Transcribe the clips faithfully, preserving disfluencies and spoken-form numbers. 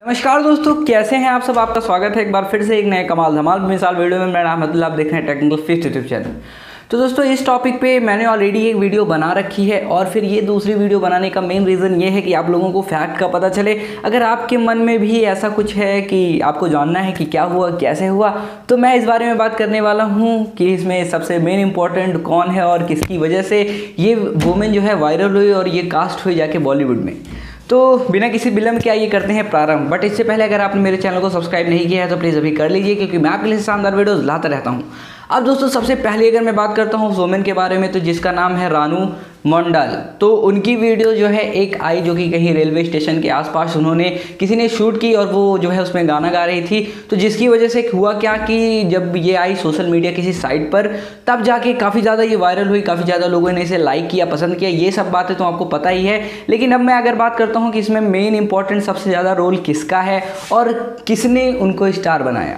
नमस्कार दोस्तों, कैसे हैं आप सब। आपका स्वागत है एक बार फिर से एक नए कमाल धमाल मिसाल वीडियो में। मेरा नाम है अब्दुल्ला, आप देख रहे हैं टेक्निकल फिस्ट यूट्यूब चैनल। तो दोस्तों, इस टॉपिक पे मैंने ऑलरेडी एक वीडियो बना रखी है और फिर ये दूसरी वीडियो बनाने का मेन रीज़न ये है कि आप लोगों को फैक्ट का पता चले। अगर आपके मन में भी ऐसा कुछ है कि आपको जानना है कि क्या हुआ, कैसे हुआ, तो मैं इस बारे में बात करने वाला हूँ कि इसमें सबसे मेन इंपॉर्टेंट कौन है और किसकी वजह से ये वुमेन जो है वायरल हुई और ये कास्ट हुई जाके बॉलीवुड में। तो बिना किसी विलंब के आइए करते हैं प्रारंभ। बट इससे पहले अगर आपने मेरे चैनल को सब्सक्राइब नहीं किया है तो प्लीज़ अभी कर लीजिए, क्योंकि मैं आपके लिए शानदार वीडियोस लाता रहता हूं। अब दोस्तों, सबसे पहले अगर मैं बात करता हूं उस वुमेन के बारे में, तो जिसका नाम है रानू मंडल। तो उनकी वीडियो जो है एक आई, जो कि कहीं रेलवे स्टेशन के आसपास उन्होंने किसी ने शूट की और वो जो है उसमें गाना गा रही थी। तो जिसकी वजह से हुआ क्या कि जब ये आई सोशल मीडिया किसी साइट पर, तब जाके काफ़ी ज़्यादा ये वायरल हुई, काफ़ी ज़्यादा लोगों ने इसे लाइक किया, पसंद किया। ये सब बातें तो आपको पता ही है। लेकिन अब मैं अगर बात करता हूँ कि इसमें मेन इंपॉर्टेंट सबसे ज़्यादा रोल किसका है और किसने उनको स्टार बनाया,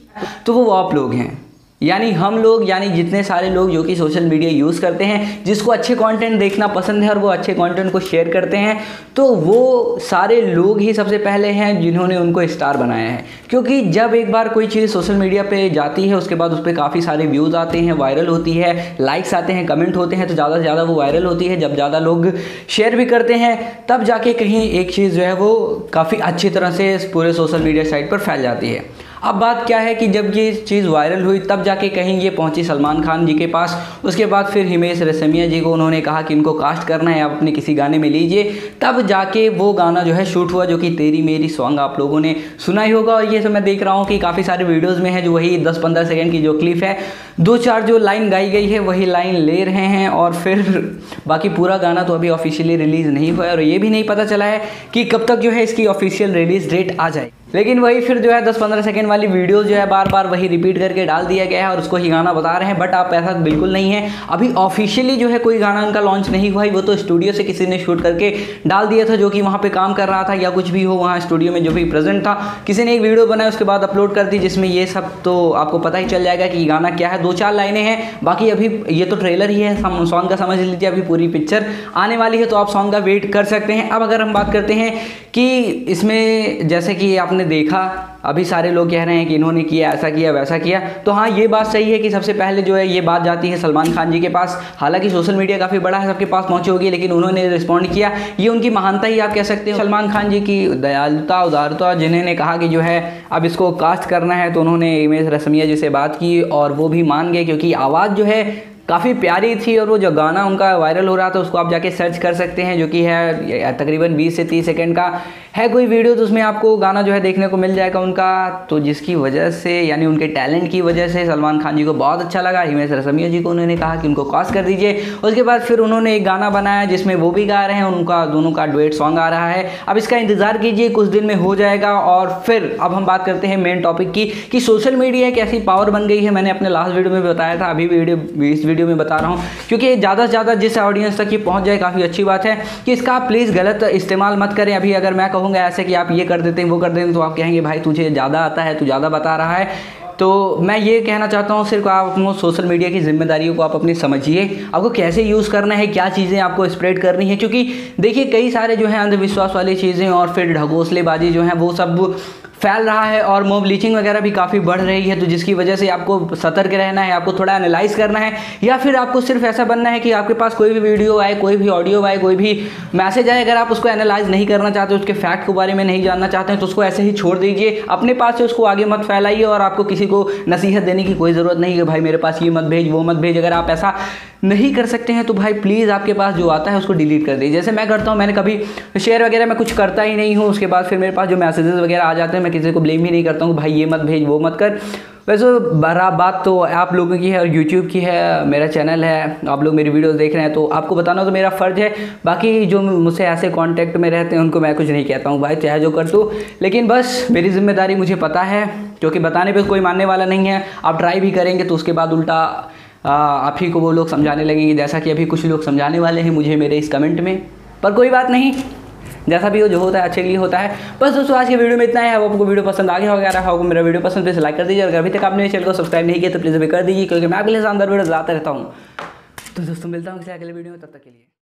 तो वो आप लोग हैं, यानी हम लोग, यानी जितने सारे लोग जो कि सोशल मीडिया यूज़ करते हैं, जिसको अच्छे कंटेंट देखना पसंद है और वो अच्छे कंटेंट को शेयर करते हैं, तो वो सारे लोग ही सबसे पहले हैं जिन्होंने उनको स्टार बनाया है। क्योंकि जब एक बार कोई चीज़ सोशल मीडिया पे जाती है, उसके बाद उस पर काफ़ी सारे व्यूज़ आते हैं, वायरल होती है, लाइक्स आते हैं, कमेंट होते हैं, तो ज़्यादा से ज़्यादा वो वायरल होती है। जब ज़्यादा लोग शेयर भी करते हैं, तब जाके कहीं एक चीज़ जो है वो काफ़ी अच्छी तरह से पूरे सोशल मीडिया साइट पर फैल जाती है। अब बात क्या है कि जब ये चीज़ वायरल हुई, तब जाके कहीं ये पहुंची सलमान खान जी के पास। उसके बाद फिर हिमेश रेशमिया जी को उन्होंने कहा कि इनको कास्ट करना है, आप अपने किसी गाने में लीजिए। तब जाके वो गाना जो है शूट हुआ, जो कि तेरी मेरी सॉन्ग आप लोगों ने सुना ही होगा। और ये सब मैं देख रहा हूँ कि काफ़ी सारे वीडियोज़ में है जो वही दस पंद्रह सेकेंड की जो क्लिप है, दो चार जो लाइन गाई गई है वही लाइन ले रहे हैं, और फिर बाकी पूरा गाना तो अभी ऑफिशियली रिलीज़ नहीं हुआ है और ये भी नहीं पता चला है कि कब तक जो है इसकी ऑफिशियल रिलीज़ डेट आ जाए। लेकिन वही फिर जो है दस पंद्रह सेकंड वाली वीडियो जो है बार बार वही रिपीट करके डाल दिया गया है और उसको ही गाना बता रहे हैं। बट आप ऐसा बिल्कुल नहीं है, अभी ऑफिशियली जो है कोई गाना उनका लॉन्च नहीं हुआ है। वो तो स्टूडियो से किसी ने शूट करके डाल दिया था, जो कि वहाँ पे काम कर रहा था या कुछ भी हो, वहाँ स्टूडियो में जो भी प्रेजेंट था, किसी ने एक वीडियो बनाया, उसके बाद अपलोड कर दी, जिसमें ये सब तो आपको पता ही चल जाएगा कि गाना क्या है। दो चार लाइनें हैं, बाकी अभी ये तो ट्रेलर ही है, सॉन्ग का समझ लीजिए। अभी पूरी पिक्चर आने वाली है, तो आप सॉन्ग का वेट कर सकते हैं। अब अगर हम बात करते हैं कि इसमें, जैसे कि आपने देखा, अभी सारे लोग कह रहे हैं कि इन्होंने किया, ऐसा किया, वैसा किया, तो हाँ, ये बात सही है कि सबसे पहले जो है ये बात जाती है सलमान खान जी के पास। हालांकि सोशल मीडिया काफ़ी बड़ा है, सबके पास पहुंची होगी, लेकिन उन्होंने रिस्पॉन्ड किया। ये उनकी महानता ही आप कह सकते हैं, सलमान खान जी की दयालुता, उदारता, जिन्होंने कहा कि जो है अब इसको कास्ट करना है, तो उन्होंने हिमेश रेशमिया जी से बात की और वो भी मान गए, क्योंकि आवाज़ जो है काफ़ी प्यारी थी। और वो जो गाना उनका वायरल हो रहा था, उसको आप जाके सर्च कर सकते हैं, जो कि है तकरीबन बीस से तीस सेकंड का है कोई वीडियो, तो उसमें आपको गाना जो है देखने को मिल जाएगा उनका। तो जिसकी वजह से, यानी उनके टैलेंट की वजह से सलमान खान जी को बहुत अच्छा लगा। हिमेश रेशमिया जी को उन्होंने कहा कि उनको कास्ट कर दीजिए। उसके बाद फिर उन्होंने एक गाना बनाया जिसमें वो भी गा रहे हैं, उनका दोनों का डुएट सॉन्ग आ रहा है। अब इसका इंतज़ार कीजिए, कुछ दिन में हो जाएगा। और फिर अब हम बात करते हैं मेन टॉपिक की, कि सोशल मीडिया एक ऐसी पावर बन गई है। मैंने अपने लास्ट वीडियो में बताया था, अभी वीडियो इस वीडियो में बता रहा हूँ, क्योंकि ज़्यादा से ज़्यादा जिस ऑडियंस तक ये पहुँच जाए, काफ़ी अच्छी बात है। कि इसका आप प्लीज़ गलत इस्तेमाल मत करें। अभी अगर मैं कहूँगा ऐसे कि आप ये कर देते हैं, वो कर देते हैं, तो आप कहेंगे भाई तुझे ज़्यादा आता है, तू ज़्यादा बता रहा है। तो मैं ये कहना चाहता हूँ, सिर्फ आप अपने सोशल मीडिया की जिम्मेदारियों को आप अपनी समझिए, आपको कैसे यूज़ करना है, क्या चीज़ें आपको स्प्रेड करनी है। क्योंकि देखिए, कई सारे जो है अंधविश्वास वाली चीज़ें और फिर ढकोसलेबाजी जो है वो सब फैल रहा है, और मॉब लीचिंग वगैरह भी काफ़ी बढ़ रही है। तो जिसकी वजह से आपको सतर्क रहना है, आपको थोड़ा एनालाइज करना है, या फिर आपको सिर्फ ऐसा बनना है कि आपके पास कोई भी वीडियो आए, कोई भी ऑडियो आए, कोई भी मैसेज आए, अगर आप उसको एनालाइज नहीं करना चाहते, उसके फैक्ट के बारे में नहीं जानना चाहते हैं, तो उसको ऐसे ही छोड़ दीजिए। अपने पास से उसको आगे मत फैलाइए, और आपको किसी को नसीहत देने की कोई ज़रूरत नहीं है, भाई मेरे पास ये मत भेज, वो मत भेज। अगर आप ऐसा नहीं कर सकते हैं तो भाई प्लीज़ आपके पास जो आता है उसको डिलीट कर दीजिए। जैसे मैं करता हूँ, मैंने कभी शेयर वगैरह मैं कुछ करता ही नहीं हूँ। उसके बाद फिर मेरे पास जो मैसेजेस वगैरह आ जाते हैं, मैं किसी को ब्लेम ही नहीं करता हूँ भाई ये मत भेज, वो मत कर। वैसे बड़ा बात तो आप लोगों की है और यूट्यूब की है, मेरा चैनल है, आप लोग मेरी वीडियोस देख रहे हैं, तो आपको बताना तो मेरा फ़र्ज़ है। बाकी जो मुझसे ऐसे कांटेक्ट में रहते हैं उनको मैं कुछ नहीं कहता हूँ, भाई चाहे जो कर तू, लेकिन बस मेरी जिम्मेदारी मुझे पता है, क्योंकि बताने पे कोई मानने वाला नहीं है। आप ट्राई भी करेंगे तो उसके बाद उल्टा आप ही को वो लोग समझाने लगेंगे, जैसा कि अभी कुछ लोग समझाने वाले हैं मुझे मेरे इस कमेंट में। पर कोई बात नहीं, जैसा भी हो, जो होता है अच्छे के लिए होता है। बस दोस्तों, आज के वीडियो में इतना है। अब आपको वीडियो पसंद आ गया होगा, अगर आपको मेरा वीडियो पसंद, प्लीज़ लाइक कर दीजिए। अगर अभी तक आपने मेरे चैनल को सब्सक्राइब नहीं किया तो प्लीज़ अभी कर दीजिए, क्योंकि मैं आपके लिए शानदार वीडियो लाता रहता हूँ। तो दोस्तों, मिलता हूँ किसी अगले वीडियो में, तब तक के लिए।